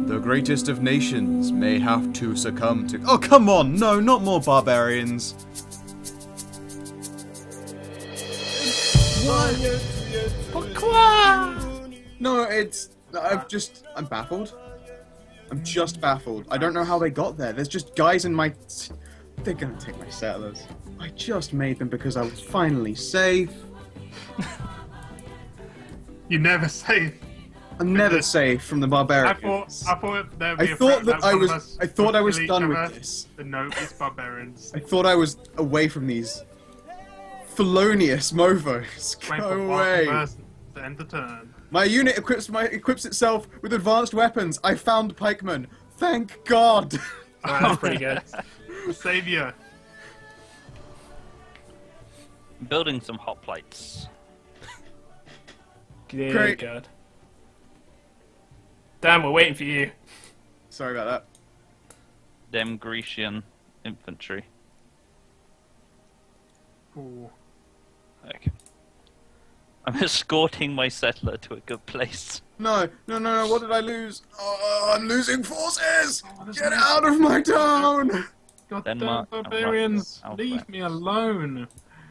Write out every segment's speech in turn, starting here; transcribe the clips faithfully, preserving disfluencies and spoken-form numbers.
The greatest of nations may have to succumb to... Oh, come on! No, not more barbarians! No, it's... I've just... I'm baffled. I'm just baffled. I don't know how they got there. There's just guys in my... They're gonna take my settlers. I just made them because I was finally safe. You're never safe. I'm never safe from the barbarians. I thought, I thought there'd be I a thought threat that I one of was. us I thought I was would kill done each with other, this. But no, it's barbarians. I thought I was away from these felonious mofos. Wait Go for one away. person to end the turn. My unit equips my equips itself with advanced weapons. I found pikemen. Thank God. Oh, that's pretty good. Savior. Building some hot plates. Dear Great. God. Dan, we're waiting for you. Sorry about that. Them Grecian infantry. Ooh. Okay. I'm escorting my settler to a good place. No, no, no, no. What did I lose? Oh, I'm losing forces. Oh, there's Get no- out of my town. Goddamn Denmark, barbarians! Alpha, Leave Alpha. me alone.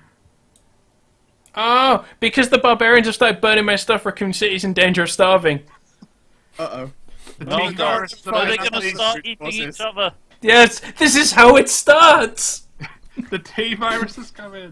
Oh, because the barbarians have started burning my stuff, Raccoon City's in danger of starving. Uh-oh. The Oh T no, virus are they that gonna I- start eating forces. each other? Yes, this is how it starts! The T virus is coming.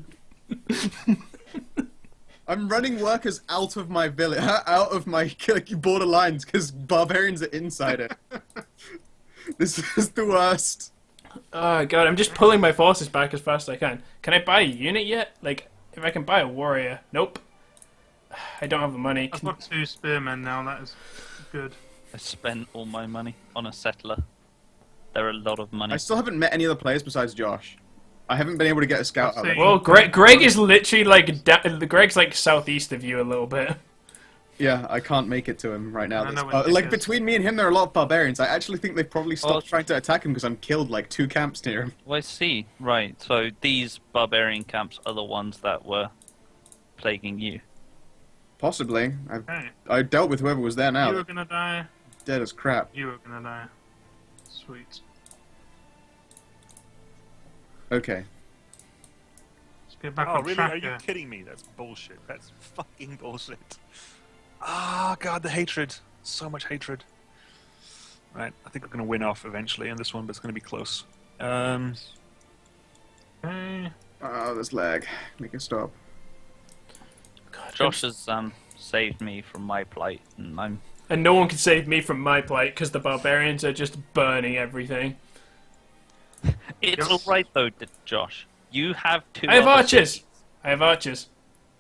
I'm running workers out of my village, out of my border lines, because barbarians are inside it. This is the worst. Oh god, I'm just pulling my forces back as fast as I can. Can I buy a unit yet? Like, if I can buy a warrior. Nope. I don't have the money. I've got two spearmen now, that is good. I spent all my money on a settler. They're a lot of money. I still haven't met any other players besides Josh. I haven't been able to get a scout I've out there. seen- Well, Greg, Greg is literally like, da Greg's like southeast of you a little bit. Yeah, I can't make it to him right now. I know That's- what uh, it like, is. between me and him, there are a lot of barbarians. I actually think they've probably stopped Well- trying to attack him because I'm killed like two camps near him. Well, I see. Right, so these barbarian camps are the ones that were plaguing you. Possibly. I Hey, I dealt with whoever was there now. you were gonna die. Dead as crap. You were gonna die. Sweet. Okay. Let's get back Oh, on really? track Are you here. kidding me? That's bullshit. That's fucking bullshit. Ah, God, the hatred. So much hatred. Right, I think we're going to win off eventually in this one, but it's going to be close. Um, Okay. Oh, there's lag. Make it stop. God, Josh has um, saved me from my plight, and I'm... And no one can save me from my plight because the barbarians are just burning everything. It's Yes. alright though, D- Josh. You have two I have other archers! cities. I have archers.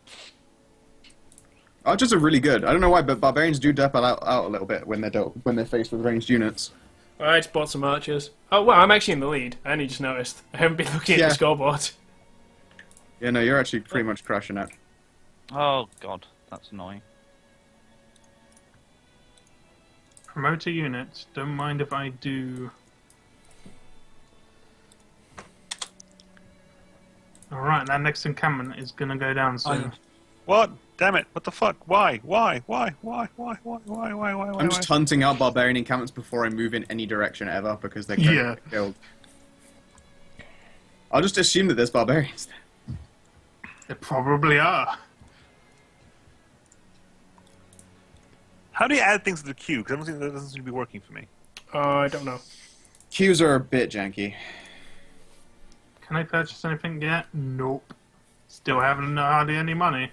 Archers are really good. I don't know why, but barbarians do dip out, out a little bit when they're do when they're faced with ranged units. I just bought some archers. Oh wow, I'm actually in the lead. I only just noticed. I haven't been looking at Yeah. the scoreboard. Yeah, no, you're actually pretty much crushing it. Oh god, that's annoying. Promote a unit. Don't mind if I do. Alright, that next encampment is gonna go down soon. I'm- what? Damn it! What the fuck? Why? Why? Why? Why? Why? Why? Why? Why? Why? Why? I'm just why? hunting out barbarian encampments before I move in any direction ever because they're going Yeah. to get killed. I'll just assume that there's barbarians. They probably are. How do you add things to the queue? Because I don't think that doesn't seem to be working for me. Uh, I don't know. Queues are a bit janky. Can I purchase anything yet? Nope. Still haven't hardly any money.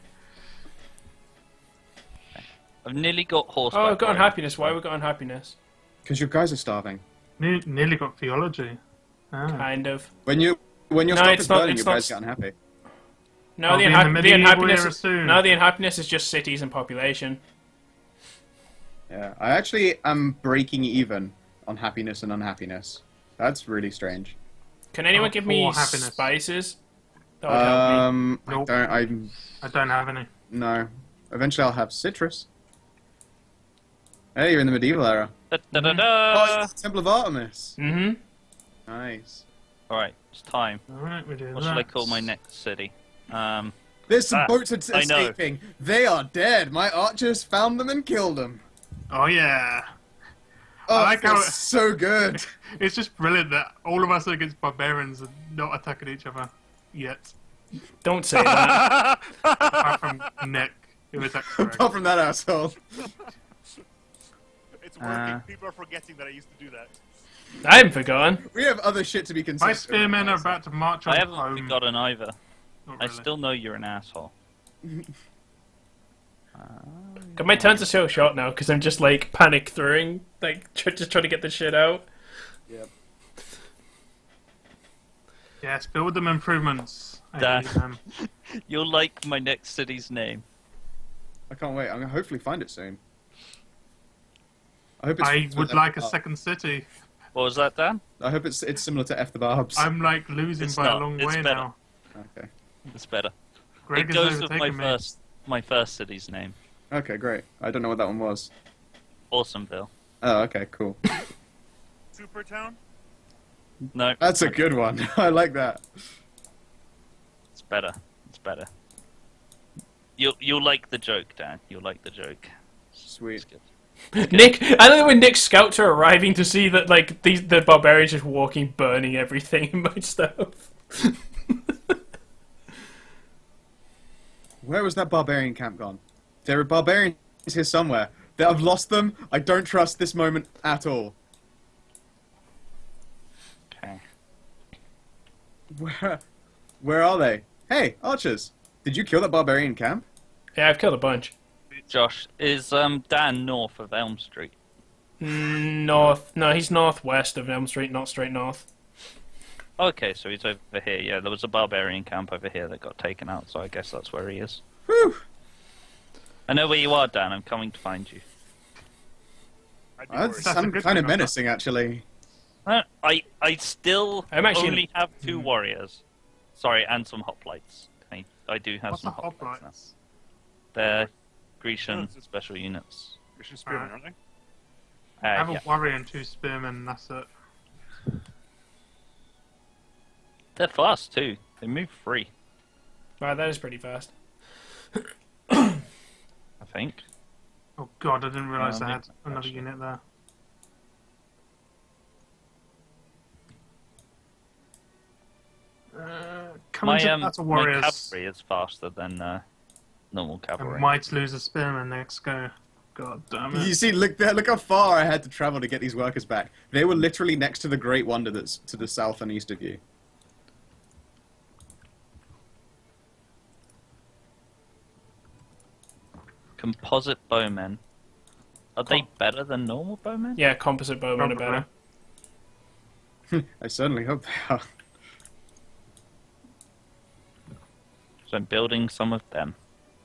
I've nearly got horseback. Oh, I've got riding. unhappiness. Why have we got unhappiness? Because your guys are starving. Ne nearly got theology. Ah. Kind of. When you when your No, stuff it's is not- burning, it's your not guys s- get unhappy. No, I'll the, be in unha the the medieval unhappiness. era Is, soon. no, the unhappiness is just cities and population. Yeah, I actually am breaking even on happiness and unhappiness. That's really strange. Can anyone Oh, give me for happiness. spices? That would help me. Um, Nope. I don't. I'm I don't have any. no. Eventually, I'll have citrus. Hey, you're in the medieval era. Da, da, da, Oh, da. it's the Temple of Artemis. Mm-hmm. Nice. Alright, it's time. Alright, we do What that. shall I call my next city? Um, There's some Ah, boats es- I know. escaping. They are dead. My archers found them and killed them. Oh yeah. Oh, like how that's so good. it's just brilliant that all of us are against barbarians and not attacking each other yet. Don't say that. Apart from Nick, who attacks Greg. Apart from that asshole. It's working. Uh. People are forgetting that I used to do that. I haven't forgotten. We have other shit to be considered. My spearmen are about to march on I haven't home. forgotten either. Not I really. still know you're an asshole. God, my turns are so short now because I'm just like panic throwing, like tr just trying to get the shit out. Yep. Yes, build them improvements. I That- need them. You'll like my next city's name. I can't wait. I'm gonna hopefully find it soon. I hope it's. I would like a uh, second city. What was that, Dan? I hope it's it's similar to F the Barbs. I'm like losing It's by not, a long it's way better. now. Okay. It's better. Greg it has goes with my overtaken me. first, my first city's name. Okay, great. I don't know what that one was. Awesomeville. Oh, okay, cool. Supertown? No, That's a good one. I like that. it's better. It's better. You'll you'll like the joke, Dan. You'll like the joke. Sweet. It's good. Nick, I don't know when Nick's scouts are arriving to see that like these the barbarians just walking, burning everything in my stuff. Where was that barbarian camp gone? There are barbarians here somewhere. That I've lost them. I don't trust this moment at all. Okay. Where, where are they? Hey, archers! Did you kill that barbarian camp? Yeah, I've killed a bunch. Josh, is um Dan north of Elm Street? Mm, North, no, he's northwest of Elm Street, not straight north. Okay, so he's over here. Yeah, there was a barbarian camp over here that got taken out, so I guess that's where he is. Whew! I know where you are, Dan. I'm coming to find you. I'd be That's, worried. That's a I'm good kind of thing, menacing, actually. Uh, I I still I'm actually only have Hmm. two warriors. Sorry, and some hoplites. I I do have What's the some hoplites now. hoplites? They're Grecian Oh. special units. Christian Spearman, aren't they? Uh, I have yeah. a warrior and two spearmen, that's it. They're fast too. They move free, Wow, that is pretty fast. I think. Oh god, I didn't realise Uh, I had maybe- another actually. unit there. Uh, come My into um that's a my warriors. cavalry is faster than uh, normal I cavalry. might lose a spearman next go. God damn You it. see, look there, look how far I had to travel to get these workers back. They were literally next to the Great Wonder that's to the south and east of you. Composite bowmen. Are they better than normal bowmen? Yeah, composite bowmen are Probably. better. I certainly hope they are. So I'm building some of them.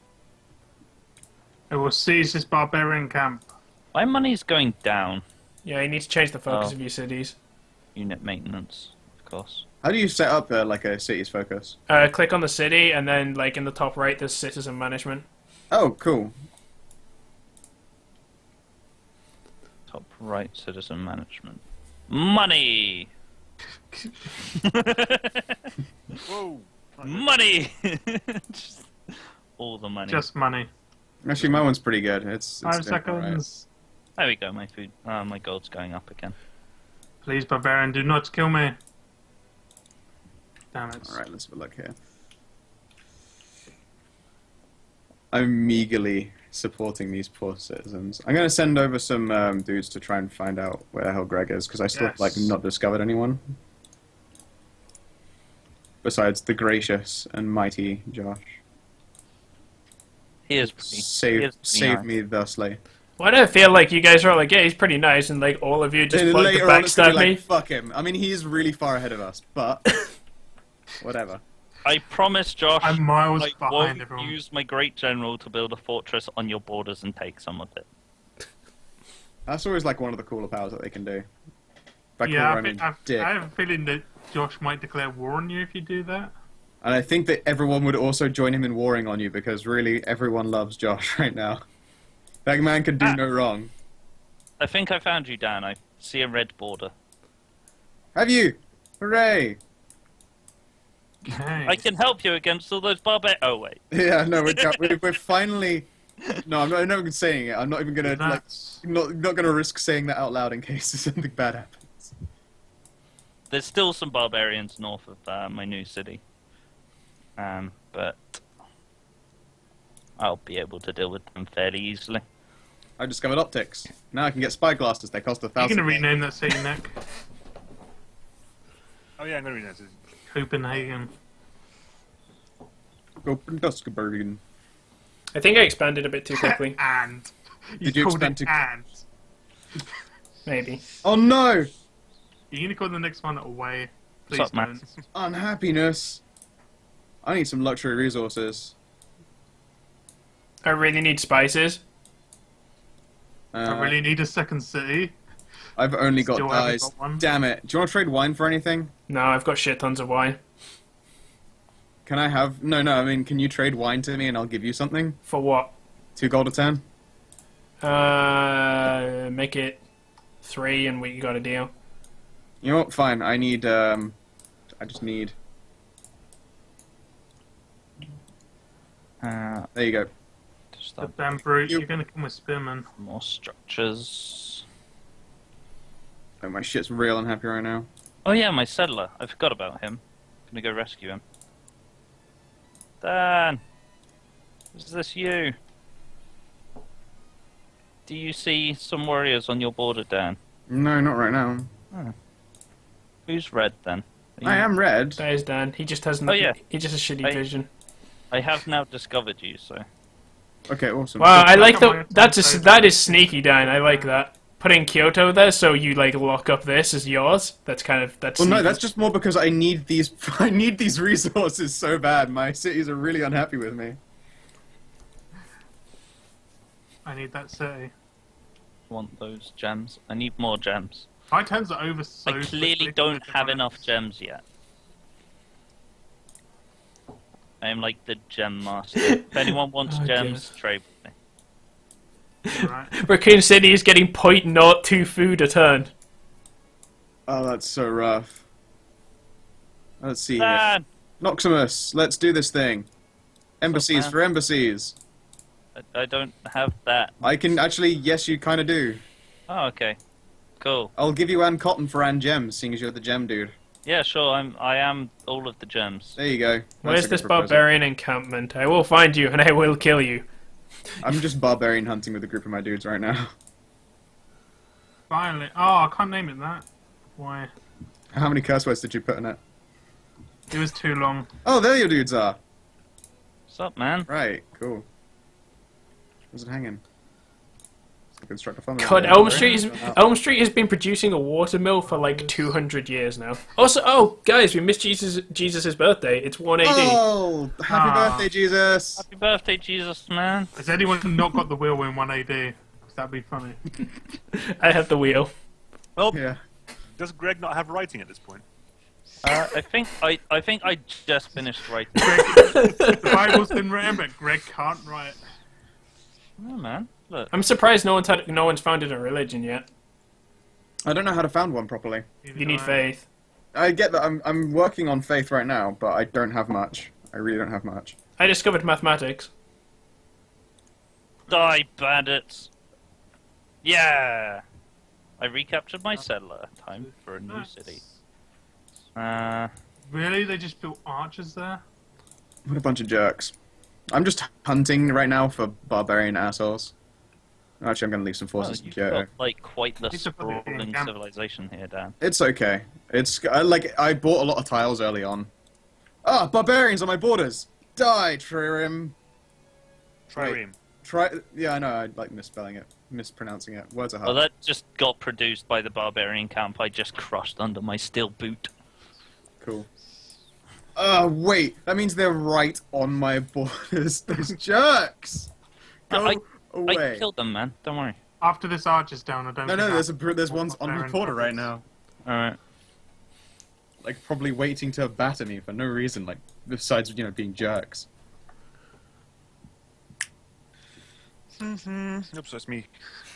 I will seize this barbarian camp. My money's going down. Yeah, you need to change the focus Oh. of your cities. Unit maintenance, of course. How do you set up uh, like a city's focus? Uh, click on the city, and then like in the top right, there's citizen management. Oh, cool. Top right, citizen management. Money! Whoa! Money! Just all the money. Just money. Actually, my one's pretty good. It's, it's Five doing all right. seconds. There we go, my food. Uh, my gold's going up again. Please, barbarian, do not kill me. Damn it. Alright, let's have a look here. I'm meagerly supporting these poor citizens. I'm going to send over some um, dudes to try and find out where the hell Greg is, because I still have, like, Yes. not discovered anyone. Besides the gracious and mighty Josh. He is pretty. he Save, is pretty save nice. me thusly. Why do I feel like you guys are all like, yeah, he's pretty nice, and like all of you just Then like to later on, it's gonna backstab be me? like, fuck him. I mean, he is really far ahead of us, but whatever. I promise, Josh, I'm miles I behind won't everyone. use my great general to build a fortress on your borders and take some of it. That's always like one of the cooler powers that they can do. By yeah, cooler, I, I mean thi- I, dick. I have a feeling that Josh might declare war on you if you do that. And I think that everyone would also join him in warring on you because really everyone loves Josh right now. That man could do Ah. no wrong. I think I found you, Dan. I see a red border. Have you? Hooray! Hey. I can help you against all those barbar. Oh wait. Yeah, no, we're, go- we're, we're finally No, I'm not, I'm not even saying it. I'm not even gonna like That's... not not gonna risk saying that out loud in case something bad happens. There's still some barbarians north of uh, my new city, um, but I'll be able to deal with them fairly easily. I discovered optics. Now I can get spy glasses. They cost a You're thousand. gonna rename that city, Nick. Oh yeah, I'm gonna read that. Copenhagen. Copenhagen. I think I expanded a bit too quickly. And. Did you called expand it to- and? Maybe. Oh no! You're gonna call the next one away. Please What's up, don't. man? Unhappiness. I need some luxury resources. I really need spices. Uh, I really need a second city. I've only got Still haven't dyes. got one. Damn it! Do you want to trade wine for anything? No, I've got shit tons of wine. Can I have? No, no. I mean, can you trade wine to me and I'll give you something? For what? Two gold a turn. Uh, make it three and we got a deal. You know what? Fine. I need. Um, I just need. Uh, There you go. just The have damn brute, You- you're gonna come with spearmen. more structures. Oh, my shit's real unhappy right now. Oh yeah, my settler. I forgot about him. Gonna go rescue him. Dan, is this you? Do you see some warriors on your border, Dan? No, not right now. Who's red then? Are I you- am red. That is Dan. He just has Oh, nothing. yeah. He just has shitty I- vision. I have now discovered you, so. Okay, awesome. Wow, I like Come the. on, That's a, say that that. is sneaky, Dan. I like that. Putting Kyoto there, so you like lock up this as yours. That's kind of that's. Well, no, sneaky. that's just more because I need these. I need these resources so bad. My cities are really unhappy with me. I need that city. Want those gems? I need more gems. My turns are over so I clearly quickly don't with have the enough balance. gems yet. I am like the gem master. If anyone wants Oh, gems, trade with me. Right. Raccoon City is getting point naught two food a turn. Oh, that's so rough. Let's see here. Dan! Noximus, let's do this thing. Embassies man? for embassies. I, I don't have that. I can actually, yes, you kind of do. Oh, okay. Cool. I'll give you Ann Cotton for Ann Gems, seeing as you're the gem dude. Yeah, sure. I'm. I am all of the gems. There you go. Where's That's a this good proposal. barbarian encampment? I will find you and I will kill you. I'm just barbarian hunting with a group of my dudes right now. Finally. Oh, I can't name it that. Why? How many curse words did you put in it? It was too long. Oh, there your dudes are. What's up, man? Right, cool. Where's it hanging? Let's construct a farm. God, Elm Street is Elm Street has been producing a watermill for like two hundred years now. Also, oh guys, we missed Jesus Jesus's birthday. It's one A D. Oh, happy Ah. birthday, Jesus! Happy birthday, Jesus, man. Has anyone not got the wheel in one A D? 'Cause that'd be funny. I have the wheel. Well, Yeah. does Greg not have writing at this point? Uh, I think I. I think I just finished writing. The Bible's been written, but Greg can't write. Oh man, look. I'm surprised no one's had no one's founded a religion yet. I don't know how to found one properly. You need faith. I get that. I'm I'm working on faith right now, but I don't have much. I really don't have much. I discovered mathematics. Die, bandits! Yeah! I recaptured my settler. Time for a new city. Uh, Really? They just built archers there? What a bunch of jerks. I'm just hunting right now for barbarian assholes. Actually, I'm going to leave some well, forces in you've Kyoto. got like quite the These are probably being sprawling camp- civilization here, Dan. It's okay. It's I, like I bought a lot of tiles early on. Ah, barbarians on my borders. Die, Trirem. Trireme. Try. Yeah, I know. I like misspelling it, mispronouncing it. Words are hard. Well, that just got produced by the barbarian camp I just crushed under my steel boot. Cool. Uh, wait. That means they're right on my borders. Those jerks. Go I- away. I killed them, man. Don't worry. After this archer's down, I don't No, think no. I- There's a there's ones on my Barbarian border right puppets. now. Alright. Like probably waiting to batter me for no reason. Like besides you know being jerks. Mm-hmm. Oops, that's me.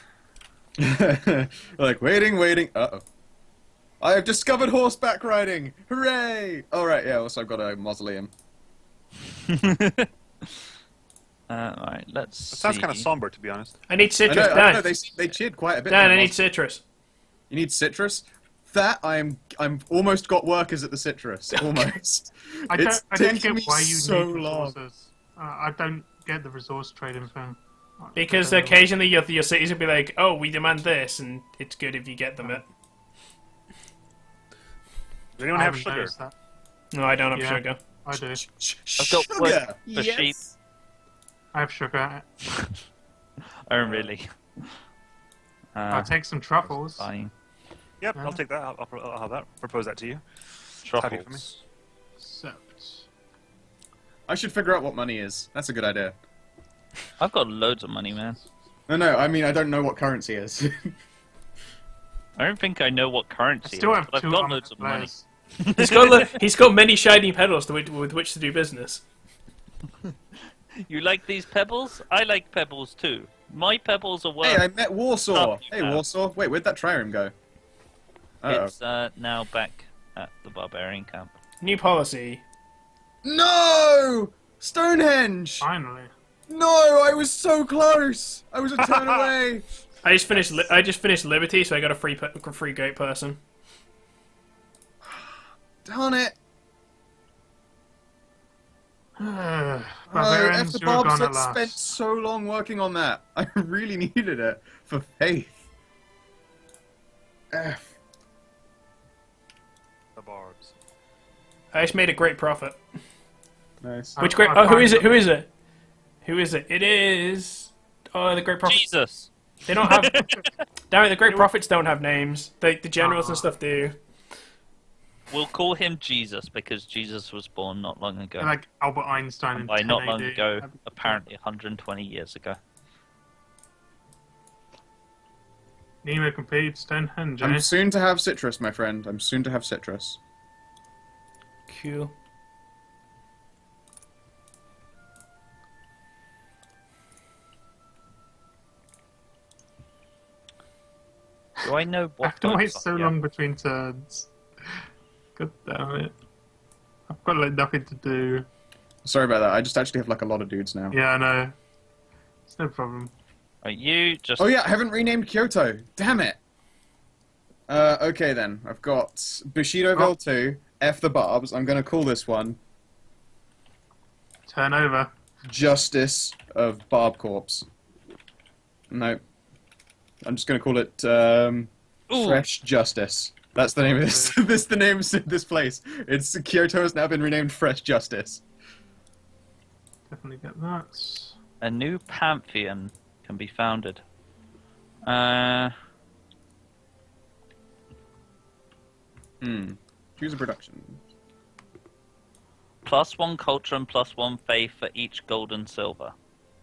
Like waiting, waiting. Uh oh. I have discovered horseback riding! Hooray! All right, yeah. Also, I've got a mausoleum. Uh, Alright, let's That sounds see. kind of somber, to be honest. I need I citrus. know, I Dan, know, they, they cheered quite a bit. Dan, for I the need boss. citrus. You need citrus? That I'm I'm almost got workers at the citrus. Almost. I It's don't, I don't taken get me why you so need long. resources. Uh, I don't get the resource trading thing. Because I don't know. occasionally your, your cities will be like, oh, we demand this, and it's good if you get them it. Does anyone I have haven't sugar? noticed that. No, I don't have Yeah. sugar. I do. I've got Sugar! wood for Yes! sheep. I have sugar. Oh, really? Uh, I'll take some truffles. Fine. Yep, Yeah. I'll take that. I'll, I'll, I'll have that. Propose that to you. Happy for me. Truffles. Except. I should figure out what money is. That's a good idea. I've got loads of money, man. No, no, I mean, I don't know what currency is. I don't think I know what I currency still is, have but two I've got armored loads of money. players. He's got li- he's got many shiny petals to, with which to do business. You like these pebbles? I like pebbles too. My pebbles are worth. Hey, I met Warsaw! Oh, you Hey, have. Warsaw. Wait, where'd that trireme go? Uh-oh. It's uh, now back at the barbarian camp. New policy. No! Stonehenge! Finally. No, I was so close! I was a turn away! I just finished. Li- I just finished Liberty, so I got a free pe- free great person. Darn it! Oh, F Barbarians, the you're gone Barbs at had spent last. so long working on that. I really needed it for faith. F. The barbs. I just made a great profit. Nice. Which I- great? I Oh, who find is it? them. Who is it? Who is it? It is. Oh, the great prophet. Jesus! They don't have. Damn it! The great prophets don't have names. The the generals and Aw. stuff do. We'll call him Jesus because Jesus was born not long ago. They're like Albert Einstein And in by ten not long A D. ago, apparently one hundred twenty years ago. Nemo completes Stonehenge. I'm eh? soon to have citrus, my friend. I'm soon to have citrus. Cool. Do I know I what? have to wait books so are- long between turns. God damn it. I've got like nothing to do. Sorry about that. I just actually have like a lot of dudes now. Yeah, I know. It's no problem. Right, you just. Oh yeah, I haven't renamed Kyoto. Damn it. Uh, okay then. I've got Bushidoville Oh. two, F the Barbs. I'm gonna call this one Turn over. Justice of Barb Corpse. No. I'm just gonna call it, um, Ooh. Fresh Justice. That's the name of this. This is the name of this place. It's Kyoto has now been renamed Fresh Justice. Definitely get that. A new pantheon can be founded. Uh, Hmm. Choose a production. plus one culture and plus one faith for each gold and silver.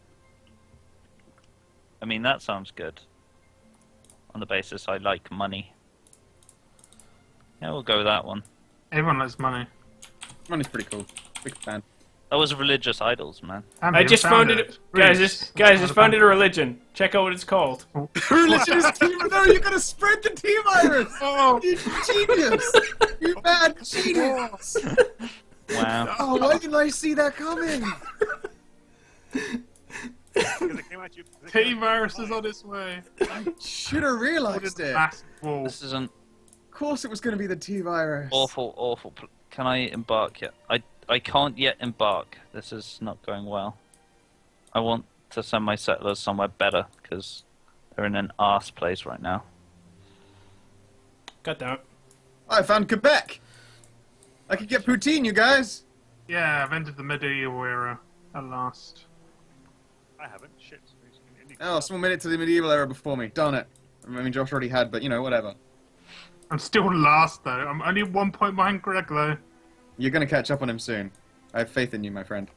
I mean, that sounds good. On the basis I like money. Yeah, we'll go with that one. Everyone likes money. Money's pretty cool. Big fan. That was religious idols, man. And I we just found founded it, guys. Just guys, just founded a religion. Check out what it's called. Religion is team. No, you're gonna spread the T virus. Oh, You genius. You bad genius. Wow. Oh, why didn't I see that coming? Because it came at you. 'cause it came at you T-virus from is behind. on its way. Should have realized it. Of Massive wall. This isn't course, it was gonna be the T virus. awful, awful. pl- Can I embark yet? I, I can't yet embark. This is not going well. I want to send my settlers somewhere better because they're in an arse place right now. God damn it. I found Quebec. I could get poutine, you guys. Yeah, I've entered the medieval era at last. I haven't. Shit. Oh, someone made it to the medieval era before me. Darn it. I mean, Josh already had, but you know, whatever. I'm still last though. I'm only one point behind Greg though. You're gonna catch up on him soon. I have faith in you, my friend.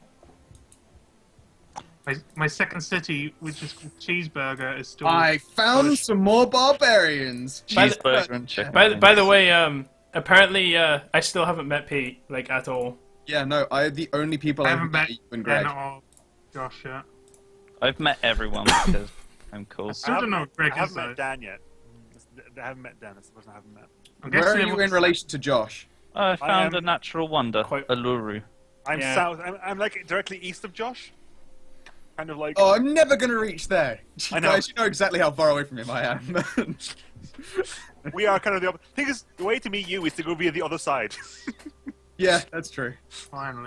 My, my second city, which is called Cheeseburger, is still. I found some more barbarians. By the- Cheeseburger and chicken. By the, by the wings. way, um, apparently, uh, I still haven't met Pete, like, at all. Yeah, no, I the only people I I've haven't met met are you and Greg. Ben or Josh yet. I've met everyone because I'm cool. I I still don't haven't, know what Greg I is haven't though. met Dan yet. Mm, I haven't met Dan. That's the person I haven't met. I'm Where guessing are you everyone- in relation to Josh? I found am- a natural wonder, Quite- Uluru. I'm Yeah. south. I'm, I'm like directly east of Josh. kind of like. Oh, I'm never gonna reach there. I know. Guys, you know exactly how far away from him I am. We are kind of the opposite. Thing is, the way to meet you is to go via the other side. Yeah, that's true. Finally.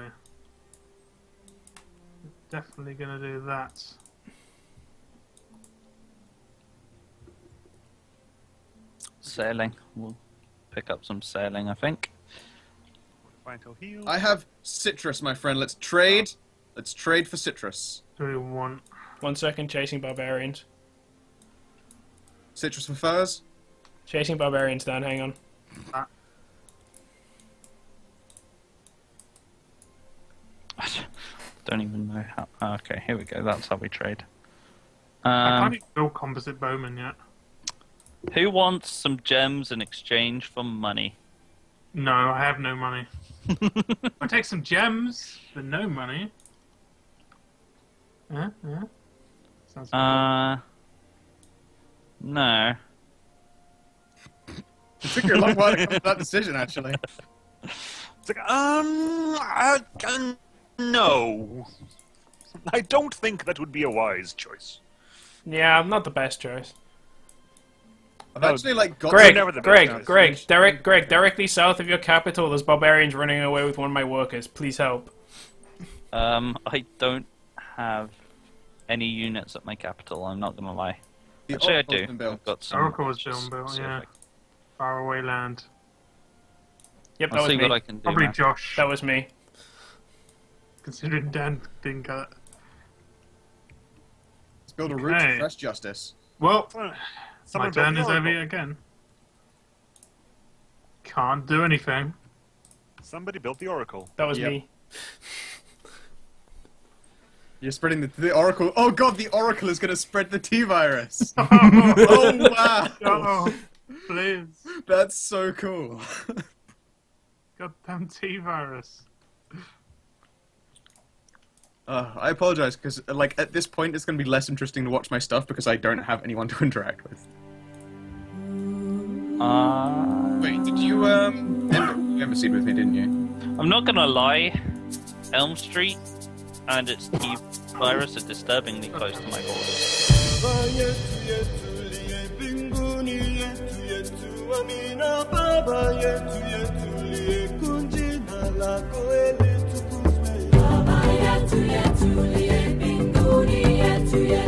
Definitely gonna do that. Sailing. We'll pick up some sailing, I think. Fine till heal. I have citrus, my friend. Let's trade. Let's trade for citrus. Do we want? One second, chasing barbarians. Citrus for furs. Chasing barbarians down, hang on. Ah. Don't even know how. Oh, okay, here we go. That's how we trade. I Um, can't even build composite bowmen yet. who wants some gems in exchange for money? No, I have no money. I'll take some gems, but no money. Yeah, yeah. Sounds good. Uh, no. It took you a long while to come to that decision, actually. It's like, um, I, um, no. I don't think that would be a wise choice. Yeah, not the best choice. I've No, actually like got. Greg, never the best Greg, choice. Greg, direct, Greg, directly south of your capital, there's barbarians running away with one of my workers. Please help. Um, I don't have any units at my capital. I'm not gonna lie. The Actually, I Oracle's do. been built. I've got some. Oracle was just being built, specific. yeah. Far away land. Yep, that I'll was see me. what I can do. Probably now. Josh, That was me. considering Dan didn't get it. Let's build a route Okay. to fresh justice. Well, Someone, my someone turn built is the over Oracle. again. Can't do anything. Somebody built the Oracle. That was Yep. me. You're spreading the, the Oracle. Oh god, the Oracle is going to spread the T-virus. Oh, Oh wow. oh, please. That's so cool. Goddamn T-virus. Uh, I apologize, because like at this point it's going to be less interesting to watch my stuff because I don't have anyone to interact with. Uh, Wait, did you um end, you embassied with me, didn't you? I'm not gonna lie. Elm Street and its T virus are disturbingly close to my borders. Baba yetu yetulie mbinguni yetu yetu amina Baba yetu yetulie kunjina lako elitukuzwe Baba yetu yetulie mbinguni yetu yetu